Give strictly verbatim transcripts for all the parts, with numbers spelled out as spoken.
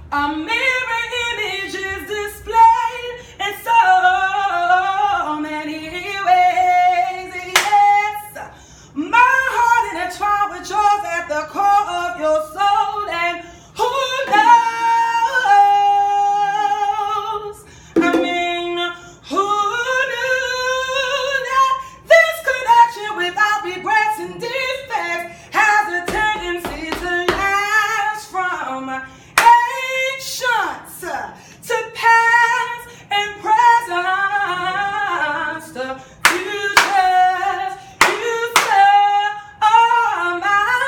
A mirror image is displayed in so many ways. Yes, my heart intertwined with yours at the core of your soul, and who knows? I mean, who knew that this connection without regrets and defects has a tendency to last from ancients to past and present to futures. You are my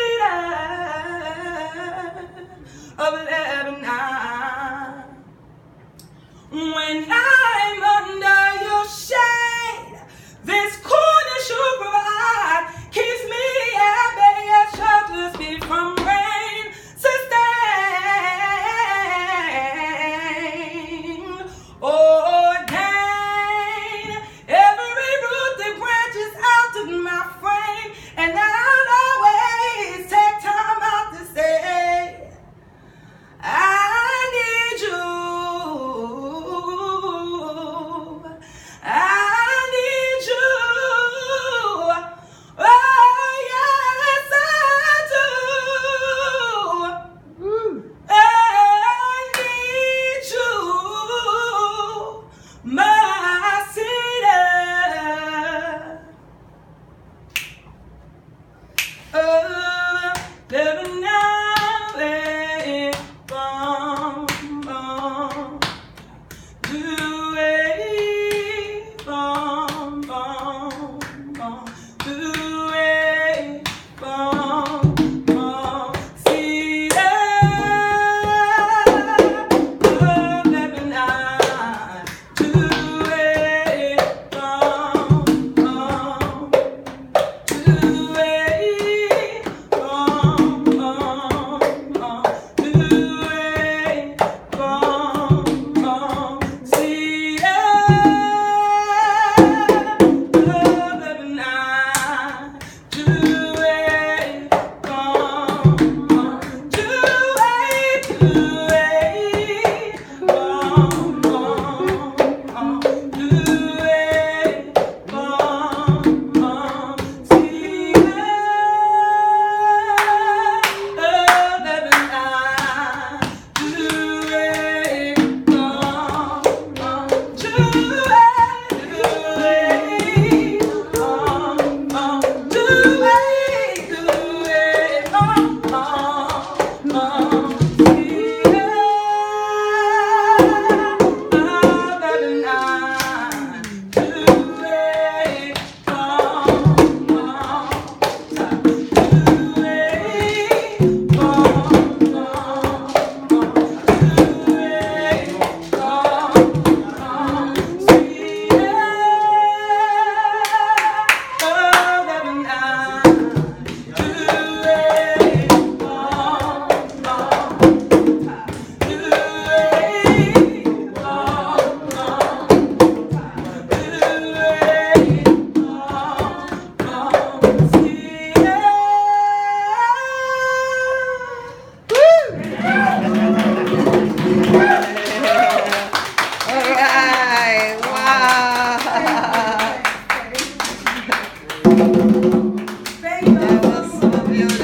cedar of Lebanon. When I'm under your shade, this coolness you provide keeps me at bay, it shelters me from rain, sustain, ordain every root that branches out of my frame, and I'll always take time out to say, I need you. I need you. Oh, yes, I do. I need you, my cedar. Oh, living now and bum, bum. Do it, bum, bum, bum. Do it, bum, bum. Cedar of Lebanon. Do it, bum, bum. Do it, bum, bum, bum. Do it, bum, bum. Cedar of Lebanon. Do it, bum, bum. Do it, do it, bum, bum, bum. Do it, bum, bum. Cedar of Lebanon. Do it, bum, bum. Do it, do it, bum, bum. Do it, do it, bum, bum, bum. Cedar of Lebanon. Do it, bum, bum. Do it, bum, bum, bum. Do it, bum, bum. Cedar of Lebanon. Do it, bum, bum. Do it, bum, bum. Do it, bum, bum. Cedar. All right. Wow. Thank you. That was so beautiful.